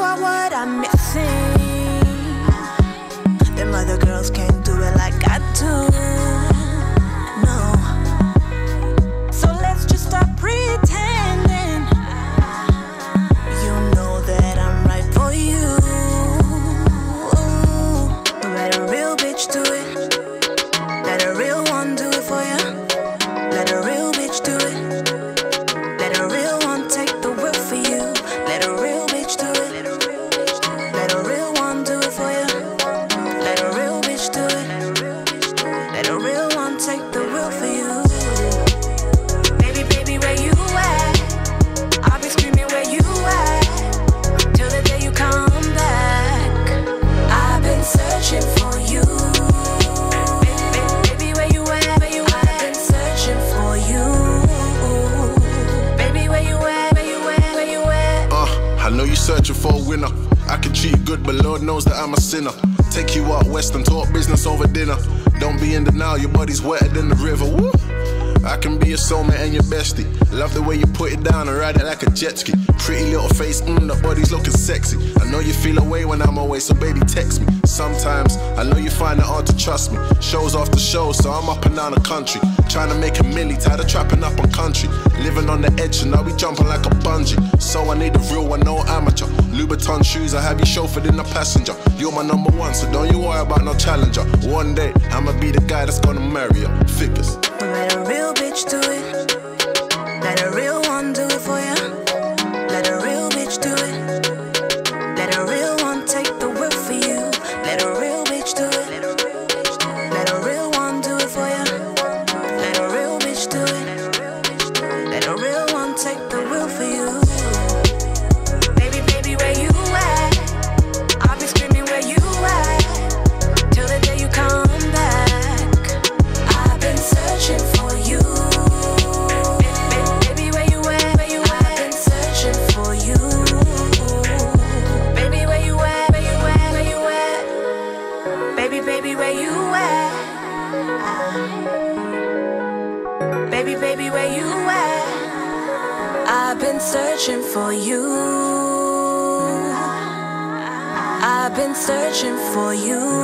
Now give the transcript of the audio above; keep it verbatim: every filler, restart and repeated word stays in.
got what I'm missing. Them other girls can't do it like I do. No. So let's just stop pretending. You know that I'm right for you. Let a real bitch do it. Let a real one do it for you. Let a real bitch do it. Let a real one take the wheel for you. Let a real bitch do it. Let a real one do it for you. Let a real bitch do it. Let a real one take the wheel for you. Baby, baby, where you at? I'll be screaming where you at till the day you come back. I've been searching for you. Baby, where you at? Where you at? I've been searching for you. Baby, where you at? Where you at? Where you at? Uh, I know you searching for a winner. I can treat you good, but Lord knows that I'm a sinner. Take you out west and talk business over dinner. Don't be in denial, your body's wetter than the river. Woo! I can be your soulmate and your bestie. Love the way you put it down and ride it like a jet ski. Pretty little face, mmm, that body's looking sexy. I know you feel away when I'm away, so baby text me. Sometimes, I know you find it hard to trust me. Shows after shows, so I'm up and down the country. Trying to make a milli, tired of trapping up on country. Living on the edge and I'll be jumping like a bungee. So I need a real one, no amateur. Louboutin shoes, I have you chauffeured in the passenger. You're my number one, so don't you worry about no challenger. One day, I'ma be the guy that's gonna marry her. Figures. Let a real bitch do it. Let a real one do it for you. Let a real bitch do it. Let a real one take the wheel for you. Let a real bitch do it. Let a real one do it for you. Let a real bitch do it. Let a real one take the wheel for you. Baby, baby, where you at? I'll be screaming where you at till the day you come back. I've been searching for you. Baby, where you at? Where you at? I've been searching for you. Baby, where you at? Where you at? Where you at? Baby, baby, where you at? Baby, baby, where you at? I've been searching for you. I've been searching for you.